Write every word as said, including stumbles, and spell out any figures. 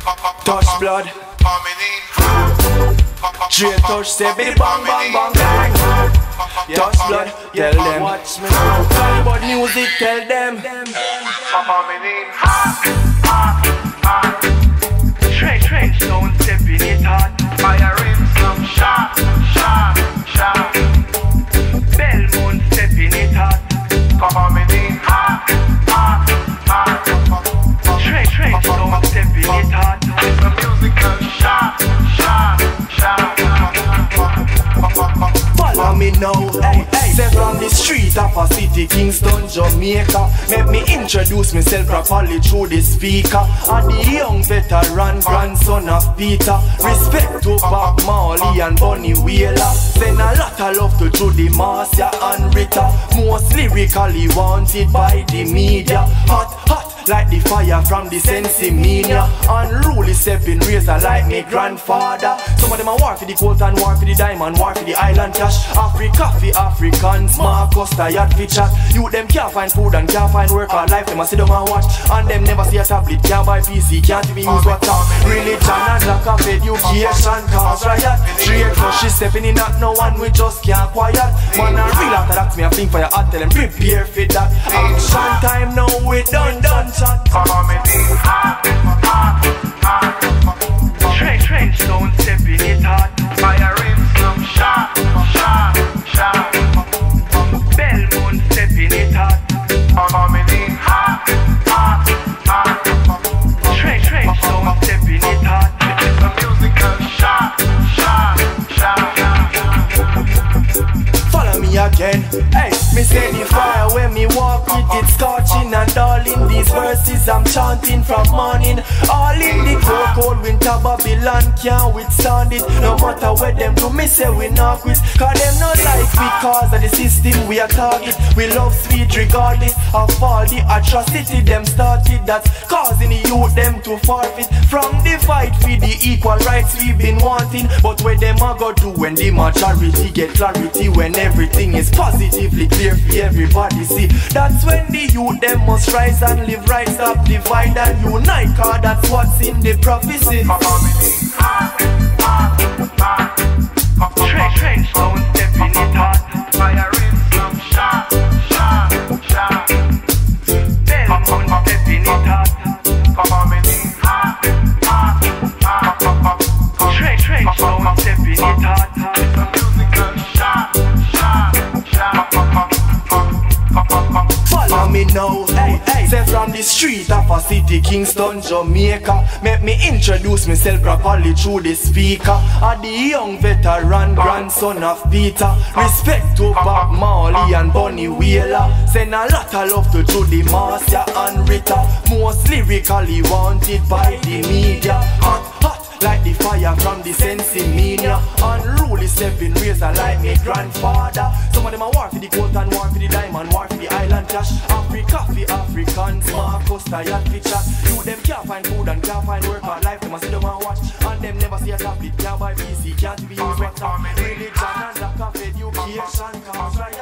touch blood. Straight touch, say bidi bang bang bang bang. Touch blood, tell them. Watch me now. Hollywood music, tell them. Trench, trench, sound stepping it hard. Firing some shot, shot, shot. Belmont stepping it hard. Coming in hot, hot, hot. Trench, trench, sound stepping it hard. It's a musical shot, shot, shot. Follow me now, hey, hey. Say from the street of a city, Kingston, Jamaica. Make me introduce myself properly through the speaker. I'm the young veteran, grandson of Peter. Respect to Bob Marley and Bunny Wailer. Send a lot of love to Judy Marcia and Rita. Most lyrically wanted by the media. Hot, hot like the fire from the Sensimania. Unruly stepping razor like me grandfather. Some of them are war for the gold and war for the diamond, war for the island cash. Africa for Africans, Marcus tired for chat. You them can't find food and can't find work or life. Them a sit down and watch, and them never see a tablet, can't buy P C, can't even use WhatsApp. Religion and lack of education cause riot. Straight flush is stepping in at no one, we just can't quiet. Man a real after that, me a think for your heart, tell them prepare for that. Action time now, we done done. Coming in hot, hot, hot. Trench, trench, sound stepping it hard. Firing some shot, shot, shot. Belmont stepping it hard. Coming in hot, hot, hot. Trench, trench, sound stepping it hard. It's a musical shot, shot, shot. Follow me again, hey. Me say the fire when me walk with it scorching, and all in these verses I'm chanting from morning. All in the cold, cold winter Babylon can't withstand it. No matter what them do, me say we not quit. Cause them not like we cause of the system we are target. We love sweet regardless of all the atrocity them started. That's causing the youth them to forfeit from the fight for the equal rights we've been wanting. But where them a go do when the majority get clarity, when everything is positively clear for everybody see. That's when the youth them must rise and live right, stop divide and unite. Cause that's what's in the prophecy. Trench, trench, sound stepping it hard. Firing some shot, shot, shot. Belmont stepping it hard. Coming in hot, hot, hot. Trench, trench, sound stepping it hard. It's a musical shot, shot, shot. Follow me now, hey, hey. Say from the street of a city, Kingston, Jamaica. Make me introduce myself properly through the speaker. I'm the young veteran, grandson of Peter. Respect to Bob Marley and Bunny Wailer. Send a lot of love to Judy Marcia and Rita. Most lyrically wanted by the media. Hot, hot like the fire from the Sensimania. Unruly stepping razor like me grandfather. Some of them are war for the gold and war for the diamond, war for the island cash. Africa for Africans, Marcus tired for chat. You them can't find food and can't find work or life. Them a sit down and watch, and them never see a tablet, can't buy P C, can't even use WhatsApp. Religion and lack of education cause riot.